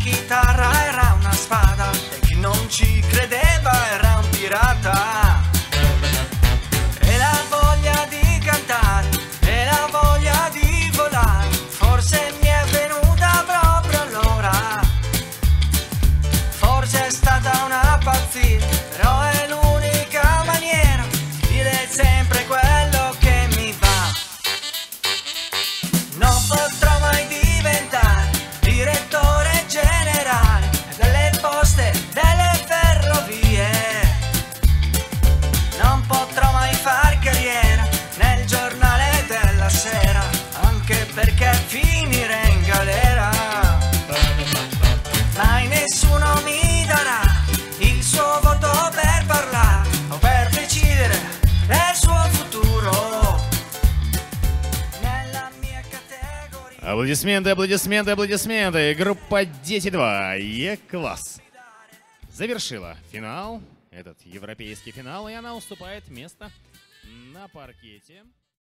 chitarra era una spada e chi non ci credeva era un pirata. E la voglia di cantare e la voglia di volare forse mi è venuta proprio allora. Forse è stata una pazzia, però è l'unica maniera di dire sempre quello che mi va. Non potrò mai diventare direttore generale delle poste, delle ferrovie. Non potrò mai far carriera nel giornale della sera, anche perché finire in galera. Mai nessuno mi darà il suo voto per parlare o per decidere del suo futuro nella mia categoria. Аплодисменты, аплодисменты, аплодисменты. Группа Дети 2 Е-класс завершила финал, этот европейский финал, и она уступает место на паркете.